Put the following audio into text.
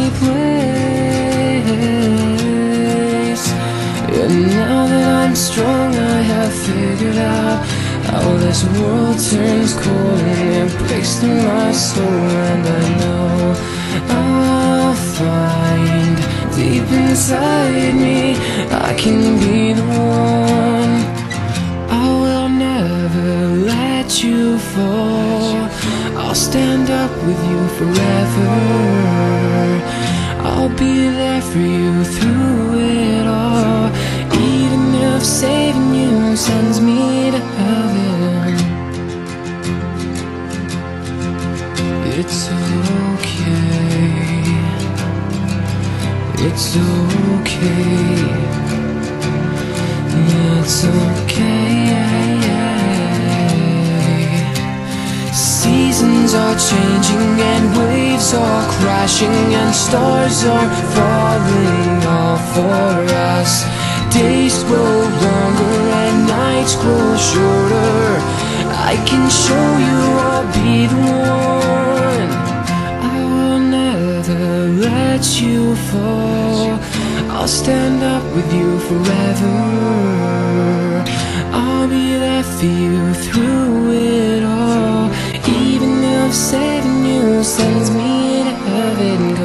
place. And now that I'm strong, I have figured out how this world turns cold and it breaks through my soul. And I know I'll find deep inside me I can be the one. I will never let you fall. I'll stand up with you forever. I'll be there for you through it all, even if saving you sends me to heaven. It's okay. It's okay. It's okay. Seasons are changing and waves are crashing and stars are falling all for us. Days grow longer and nights grow shorter. I can show you I'll be the one. I will never let you fall. I'll stand up with you forever. I'll be there for you through it all, even if saving you sends me to heaven.